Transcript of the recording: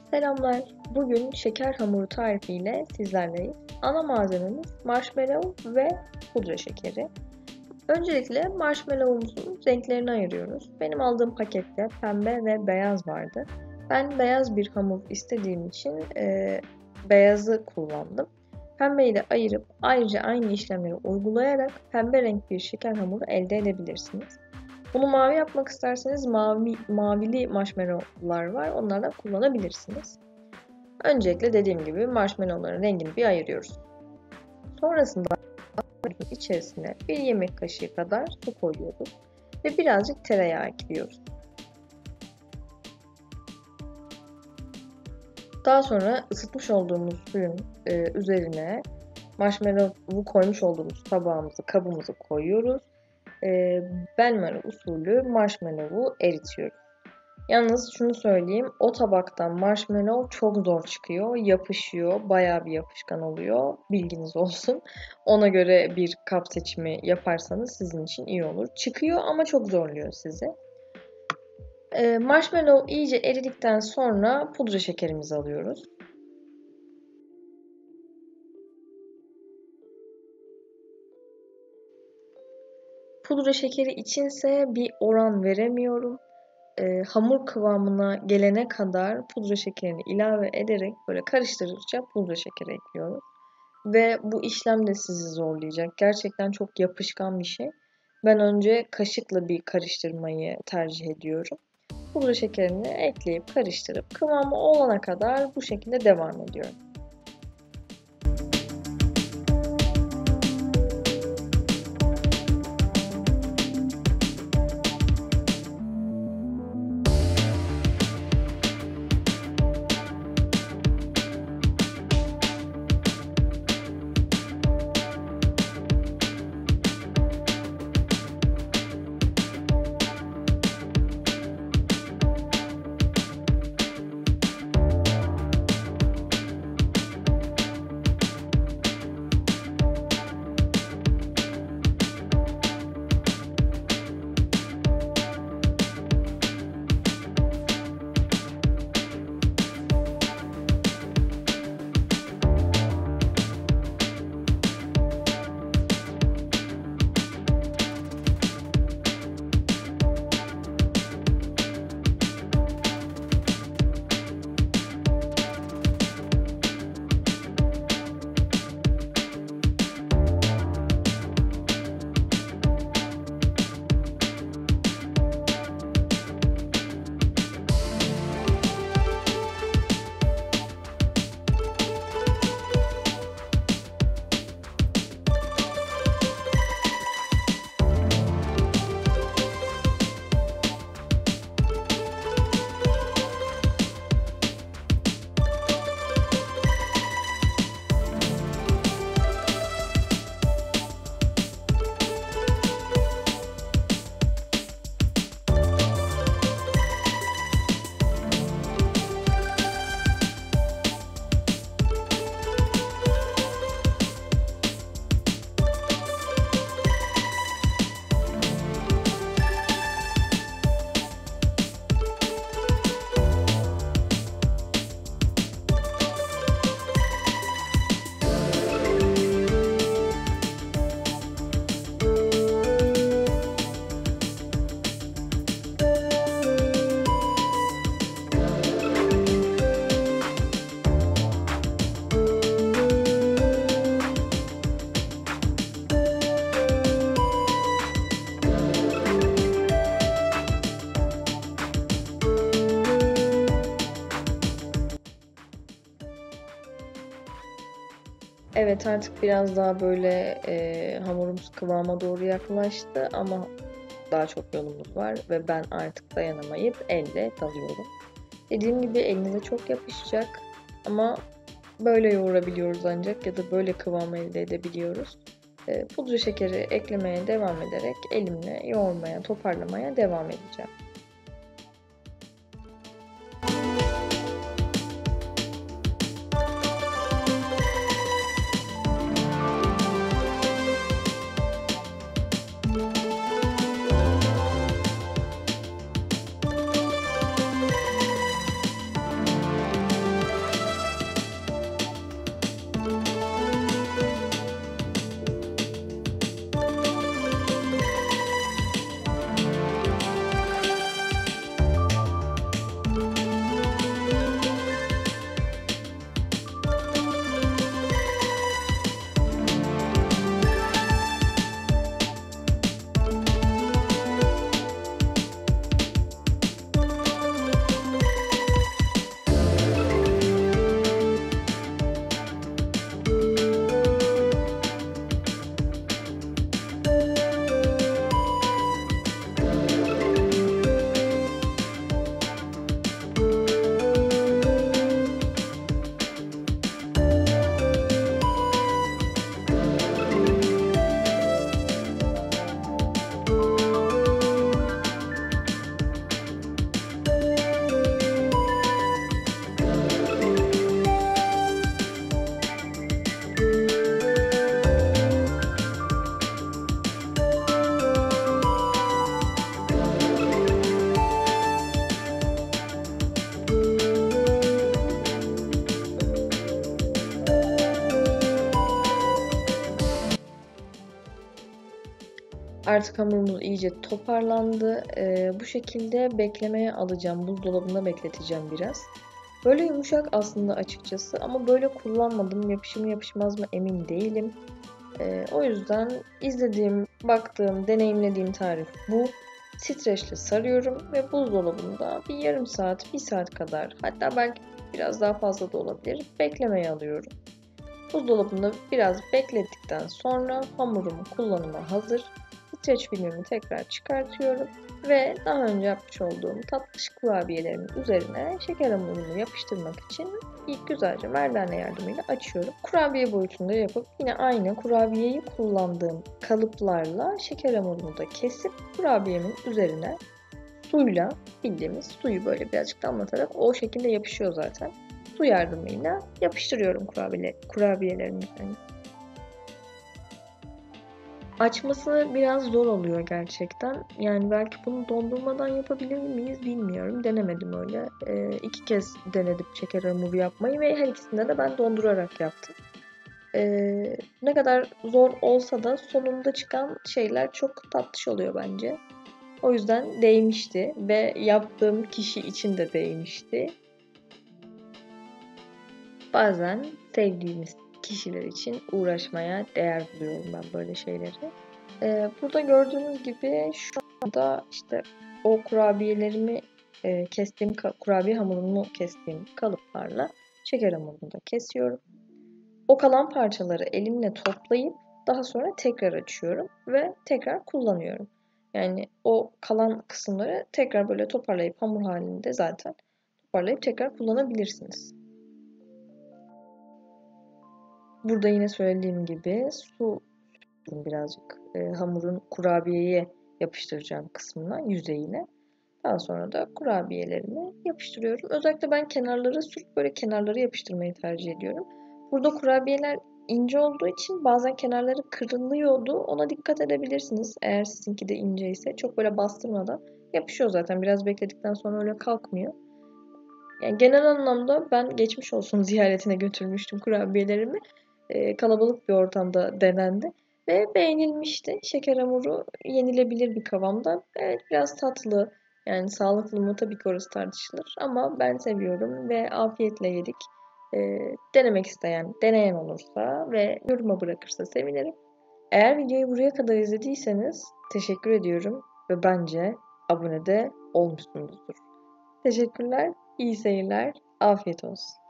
Selamlar. Bugün şeker hamuru tarifiyle sizlerleyiz. Ana malzememiz marshmallow ve pudra şekeri. Öncelikle marshmallow'umuzun renklerini ayırıyoruz. Benim aldığım pakette pembe ve beyaz vardı. Ben beyaz bir hamur istediğim için beyazı kullandım. Pembeyi de ayırıp ayrıca aynı işlemleri uygulayarak pembe renk bir şeker hamuru elde edebilirsiniz. Bunu mavi yapmak isterseniz mavili marshmallow'lar var. Onlardan kullanabilirsiniz. Öncelikle dediğim gibi marshmallowların rengini bir ayırıyoruz. Sonrasında içerisine bir yemek kaşığı kadar su koyuyoruz ve birazcık tereyağı ekliyoruz. Daha sonra ısıtmış olduğumuz suyun üzerine marshmallow'u koymuş olduğumuz kabımızı koyuyoruz. Benmari usulü marshmallow'u eritiyoruz. Yalnız şunu söyleyeyim, o tabaktan marshmallow çok zor çıkıyor, yapışıyor, bayağı bir yapışkan oluyor. Bilginiz olsun. Ona göre bir kap seçimi yaparsanız sizin için iyi olur. Çıkıyor ama çok zorluyor sizi. Marshmallow iyice eridikten sonra pudra şekerimizi alıyoruz. Pudra şekeri içinse bir oran veremiyorum. Hamur kıvamına gelene kadar pudra şekerini ilave ederek böyle karıştırdıkça pudra şekeri ekliyoruz. Ve bu işlem de sizi zorlayacak. Gerçekten çok yapışkan bir şey. Ben önce kaşıkla bir karıştırmayı tercih ediyorum. Pudra şekerini ekleyip karıştırıp kıvamı olana kadar bu şekilde devam ediyorum. Evet, artık biraz daha böyle hamurumuz kıvama doğru yaklaştı ama daha çok yolumuz var ve ben artık dayanamayıp elle dalıyorum. Dediğim gibi elinize çok yapışacak ama böyle yoğurabiliyoruz ancak ya da böyle kıvam elde edebiliyoruz. Pudra şekeri eklemeye devam ederek elimle yoğurmaya, toparlamaya devam edeceğim. Artık hamurumuz iyice toparlandı. Bu şekilde beklemeye alacağım. Buzdolabında bekleteceğim biraz. Böyle yumuşak aslında açıkçası ama böyle kullanmadım. Yapışır mı yapışmaz mı emin değilim. O yüzden izlediğim, baktığım, deneyimlediğim tarif bu. Streçle sarıyorum ve buzdolabında bir yarım saat, bir saat kadar, hatta belki biraz daha fazla da olabilir, beklemeye alıyorum. Buzdolabında biraz beklettikten sonra hamurumu kullanıma hazır. Streç filmimi tekrar çıkartıyorum ve daha önce yapmış olduğum tatlış kurabiyelerimin üzerine şeker hamurunu yapıştırmak için ilk güzelce merdane yardımıyla açıyorum. Kurabiye boyutunda yapıp yine aynı kurabiyeyi kullandığım kalıplarla şeker hamurunu da kesip kurabiyemin üzerine suyla, bildiğimiz suyu böyle birazcık damlatarak o şekilde yapışıyor zaten. Su yardımıyla yapıştırıyorum kurabiyelerimi. Açması biraz zor oluyor gerçekten. Yani belki bunu dondurmadan yapabilir miyiz bilmiyorum. Denemedim öyle. 2 kez denedim şeker hamuru yapmayı ve her ikisinde de ben dondurarak yaptım. Ne kadar zor olsa da sonunda çıkan şeyler çok tatlış oluyor bence. O yüzden değmişti ve yaptığım kişi için de değmişti. Bazen sevdiğimiz kişiler için uğraşmaya değer buluyorum ben böyle şeyleri. Burada gördüğünüz gibi şu anda işte o kurabiyelerimi kestiğim kurabiye hamurumu kestiğim kalıplarla şeker hamurunu da kesiyorum. O kalan parçaları elimle toplayıp daha sonra tekrar açıyorum ve tekrar kullanıyorum. Yani o kalan kısımları tekrar böyle toparlayıp hamur halinde zaten toparlayıp tekrar kullanabilirsiniz. Burada yine söylediğim gibi su birazcık hamurun kurabiyeye yapıştıracağım kısmına, yüzeyine. Daha sonra da kurabiyelerimi yapıştırıyorum. Özellikle ben kenarları sürüp böyle kenarları yapıştırmayı tercih ediyorum. Burada kurabiyeler ince olduğu için bazen kenarları kırılıyordu. Ona dikkat edebilirsiniz. Eğer sizinki de ince ise çok böyle bastırmadan yapışıyor zaten. Biraz bekledikten sonra öyle kalkmıyor. Yani genel anlamda ben geçmiş olsun ziyaretine götürmüştüm kurabiyelerimi. Kalabalık bir ortamda denendi ve beğenilmişti. Şeker hamuru yenilebilir bir kıvamda. Evet, biraz tatlı, yani sağlıklı mı tabii ki orası tartışılır ama ben seviyorum ve afiyetle yedik. Denemek isteyen, deneyen olursa ve yoruma bırakırsa sevinirim. Eğer videoyu buraya kadar izlediyseniz teşekkür ediyorum ve bence abone de olmuşsunuzdur. Teşekkürler, iyi seyirler, afiyet olsun.